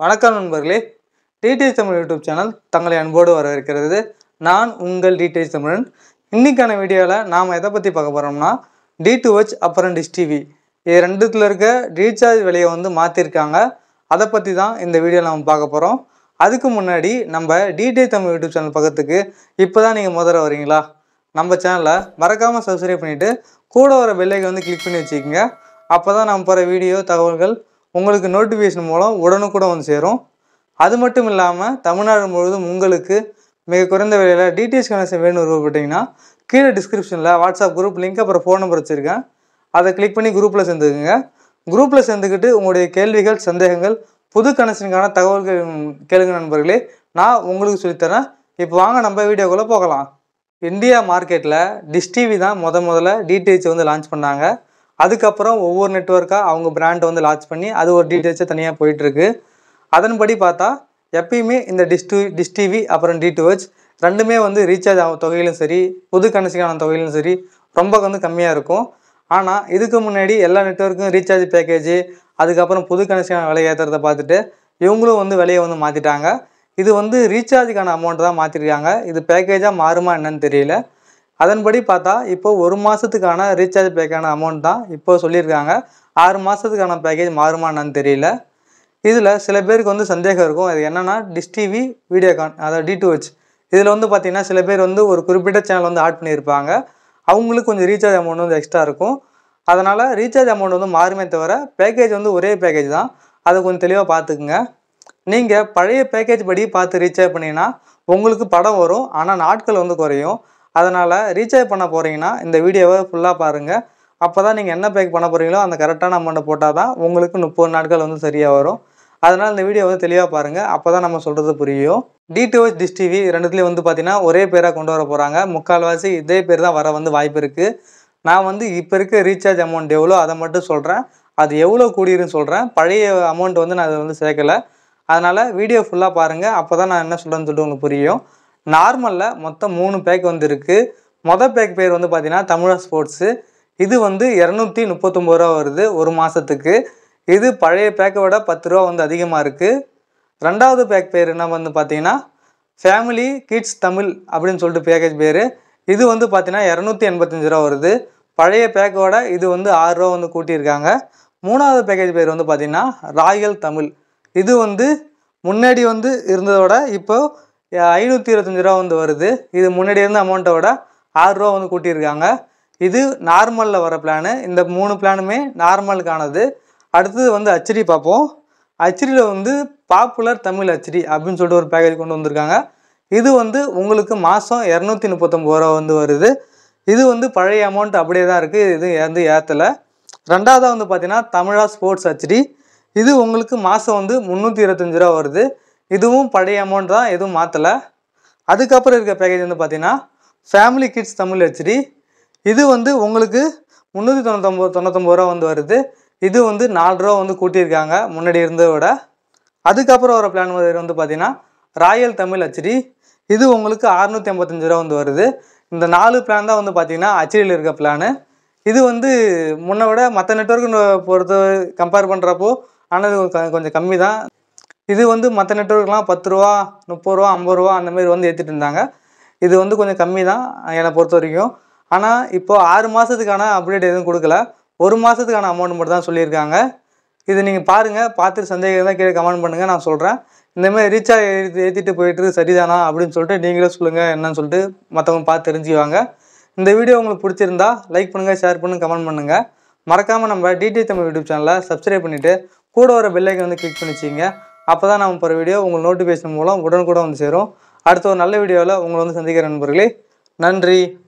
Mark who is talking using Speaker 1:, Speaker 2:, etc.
Speaker 1: வணக்கம் நண்பர்களே, DTH Tamil YouTube channel தங்களை அன்போடு வரவேற்கிறது. நான் உங்கள் டிடிஎச் தமிழன். இன்றைக்கான வீடியோவில் நாம் எதை பற்றி பார்க்க போகிறோம்னா, D2H அப்புறம் டிஷ் டிவி இது ரெண்டுத்தில் இருக்க ரீசார்ஜ் விலையை மாற்றிருக்காங்க. அதை பற்றி தான் இந்த வீடியோவில் நம்ம பார்க்க போகிறோம். அதுக்கு முன்னாடி நம்ம டிடிஎச் தமிழ் யூடியூப் சேனல் பக்கத்துக்கு இப்போ தான் நீங்கள் முதல்ல வரீங்களா, நம்ம சேனலை மறக்காமல் சப்ஸ்கிரைப் பண்ணிவிட்டு கூட வர பெல்லைக்கை கிளிக் பண்ணி வச்சுக்கோங்க. அப்போ தான் நம்ம போகிற வீடியோ தகவல்கள் உங்களுக்கு நோட்டிஃபிகேஷன் மூலம் உடனுக்குடன் சேரும். அது மட்டும் இல்லாமல் தமிழ்நாடு முழுவதும் உங்களுக்கு மிக குறைந்த விலையில் டிடிஎச் கனெக்ஷன் வேணும்னு விருப்பப்பட்டீங்கன்னா கீழே டிஸ்கிரிப்ஷனில் வாட்ஸ்அப் குரூப் லிங்க் அப்புறம் ஃபோன் நம்பர் வச்சுருக்கேன். அதை கிளிக் பண்ணி குரூப்பில் சேர்ந்துக்குங்க. குரூப்பில் சேர்ந்துக்கிட்டு உங்களுடைய கேள்விகள், சந்தேகங்கள், புது கனெக்ஷனுக்கான தகவல்கள் கேளுங்க நண்பர்களே. நான் உங்களுக்கு சொல்லித்தரேன். இப்போ வாங்க நம்ம வீடியோக்குள்ளே போகலாம். இந்தியா மார்க்கெட்டில் டிஷ் டிவி தான் முதல்ல டிடிஹெச் லான்ச் பண்ணாங்க. அதுக்கப்புறம் ஒவ்வொரு நெட்வொர்க்காக அவங்க பிராண்டை லான்ச் பண்ணி அது ஒரு டிடிஹெச்சை தனியாக போயிட்டுருக்கு. அதன்படி பார்த்தா எப்பயுமே இந்த டிஷ் டிவி அப்புறம் D2H ரெண்டுமே ரீசார்ஜ் ஆகும் தொகையிலும் சரி, புது கனெக்ஷனான தொகையிலும் சரி ரொம்ப கம்மியாக இருக்கும். ஆனால் இதுக்கு முன்னாடி எல்லா நெட்வொர்க்கும் ரீசார்ஜ் பேக்கேஜ், அதுக்கப்புறம் புது கனெக்ஷனான விலை ஏற்றுறதை பார்த்துட்டு இவங்களும் விலையை மாற்றிட்டாங்க. இது ரீசார்ஜுக்கான அமௌண்ட் தான் மாற்றிருக்காங்க. இது பேக்கேஜாக மாறுமா என்னன்னு தெரியல. அதன்படி பார்த்தா இப்போ ஒரு மாதத்துக்கான ரீசார்ஜ் பேக்கான அமௌண்ட் தான் இப்போ சொல்லியிருக்காங்க. 6 மாதத்துக்கான பேக்கேஜ் மாறுமா என்னன்னு தெரியல. இதில் சில பேருக்கு சந்தேகம் இருக்கும். அது என்னென்னா டிஷ் டிவி வீடியோகான், அதாவது D2H இதில் பார்த்தீங்கன்னா சில பேர் ஒரு குறிப்பிட்ட சேனல் ஆட் பண்ணியிருப்பாங்க. அவங்களுக்கு கொஞ்சம் ரீசார்ஜ் அமௌண்ட் எக்ஸ்ட்ரா இருக்கும். அதனால் ரீசார்ஜ் அமௌண்ட் மாறுமே தவிர பேக்கேஜ் ஒரே பேக்கேஜ் தான். அதை கொஞ்சம் தெளிவாக பார்த்துக்குங்க. நீங்கள் பழைய பேக்கேஜ் படி பார்த்து ரீசார்ஜ் பண்ணிங்கன்னா உங்களுக்கு படம் வரும், ஆனால் நாட்கள் குறையும். அதனால் ரீசார்ஜ் பண்ண போகிறீங்கன்னா இந்த வீடியோவை ஃபுல்லாக பாருங்கள். அப்போ தான் நீங்கள் என்ன பேக் பண்ண போகிறீங்களோ அந்த கரெக்டான அமௌண்ட்டை போட்டால் தான் உங்களுக்கு 30 நாட்கள் சரியாக வரும். அதனால் இந்த வீடியோ தெளிவாக பாருங்கள். அப்போ தான் நம்ம சொல்கிறது புரியும். D2H டிஷ் டிவி ரெண்டுத்துலேயும் பார்த்தீங்கன்னா ஒரே பேராக கொண்டு வர போகிறாங்க. முக்கால்வாசி இதே பேர் தான் வர வாய்ப்பு இருக்குது. நான் இப்போ இருக்க ரீசார்ஜ் அமௌண்ட் எவ்வளோ அதை மட்டும் சொல்கிறேன். அது எவ்வளோ கூடியிருன்னு சொல்கிறேன். பழைய அமௌண்ட் நான் அதை சேர்க்கலை. அதனால் வீடியோ ஃபுல்லாக பாருங்கள். அப்போ தான் நான் என்ன சொல்கிறேன்னு சொல்லிட்டு உங்களுக்கு புரியும். நார்மலில் மொத்தம் 3 பேக் இருக்குது. மொதல் பேக் பேர் பார்த்தீங்கன்னா தமிழா ஸ்போர்ட்ஸு. இது 239 ரூபா வருது ஒரு மாதத்துக்கு. இது பழைய பேக்கை விட 10 ரூபா அதிகமாக இருக்குது. ரெண்டாவது பேக் பேர் என்ன பார்த்தீங்கன்னா ஃபேமிலி கிட்ஸ் தமிழ் அப்படின்னு சொல்லிட்டு பேக்கேஜ் பேர். இது பார்த்தீங்கன்னா 285 ரூபா வருது. பழைய பேக்கோட இது 6 ரூபா கூட்டியிருக்காங்க. மூணாவது பேக்கேஜ் பேர் பார்த்தீங்கன்னா ராயல் தமிழ். இது முன்னாடி இருந்ததோட இப்போ 525 ரூபா வருது. இது முன்னாடி இருந்த அமௌண்ட்டை விட 6 ரூபா கூட்டியிருக்காங்க. இது நார்மலில் வர பிளானு. இந்த 3 பிளானுமே நார்மலுக்கானது. அடுத்தது ஹெச்டி பார்ப்போம். ஹெச்டியில் பாப்புலர் தமிழ் ஹெச்டி அப்படின்னு சொல்லிட்டு ஒரு பேக்கேஜ் கொண்டு வந்திருக்காங்க. இது உங்களுக்கு மாதம் 239 ரூபா வருது. இது பழைய அமௌண்ட் அப்படியே தான் இருக்குது. இது ஏற்றலை. ரெண்டாவதாக பார்த்தீங்கன்னா தமிழா ஸ்போர்ட்ஸ் ஹெச்டி. இது உங்களுக்கு மாதம் 325 ரூபா வருது. இதுவும் பழைய அமௌண்ட் தான், எதுவும் மாற்றலை. அதுக்கப்புறம் இருக்க பேக்கேஜ் பார்த்தீங்கன்னா ஃபேமிலி கிட்ஸ் தமிழ் ஹெச்டி. இது உங்களுக்கு 399 ரூபா வருது. இது 4 ரூபா கூட்டியிருக்காங்க முன்னாடி இருந்ததை விட. அதுக்கப்புறம் வர பிளான் பார்த்தீங்கன்னா ராயல் தமிழ் ஹெச்டி. இது உங்களுக்கு 685 ரூபா வருது. இந்த 4 பிளான் தான் பார்த்தீங்கன்னா ஹெச்டியில் இருக்க பிளானு. இது முன்னை விட மற்ற நெட்வொர்க்கு பொறுத்த கம்பேர் பண்ணுறப்போ ஆனால் கொஞ்சம் கம்மி தான். இது மற்ற நெட்வொர்க்லாம் 10 ரூபா, 30 ரூபா, 50 ரூபா அந்த மாதிரி ஏற்றிட்டு இருந்தாங்க. இது கொஞ்சம் கம்மி தான் என்னை பொறுத்த வரைக்கும். ஆனால் இப்போது 6 மாதத்துக்கான அப்டேட் எதுவும் கொடுக்கல. ஒரு மாதத்துக்கான அமௌண்ட் மட்டும் தான் சொல்லியிருக்காங்க. இது நீங்கள் பாருங்கள். பார்த்துட்டு சந்தேகம் தான் கீழே கமெண்ட் பண்ணுங்கள், நான் சொல்கிறேன். இந்தமாதிரி ரீசார்ஜ் ஏற்றிட்டு போயிட்டு சரிதானா அப்படின்னு சொல்லிட்டு நீங்களே சொல்லுங்கள் என்னன்னு சொல்லிட்டு மற்றவங்க பார்த்து தெரிஞ்சுக்குவாங்க. இந்த வீடியோ உங்களுக்கு பிடிச்சிருந்தா லைக் பண்ணுங்கள், ஷேர் பண்ணுங்கள், கமெண்ட் பண்ணுங்கள். மறக்காமல் நம்ம டிடிஎச் தமிழ் யூடியூப் சேனலை சப்ஸ்கிரைப் பண்ணிவிட்டு கூட வர பெல்லைக்கை கிளிக் பண்ணி வச்சுங்க. அப்போ தான் நம்ம போகிற வீடியோ உங்களுக்கு நோட்டிஃபிகேஷன் மூலம் உடனுக்குடன் சேரும். அடுத்த ஒரு நல்ல வீடியோவில் உங்களை சந்திக்கிற நண்பர்களே. நன்றி.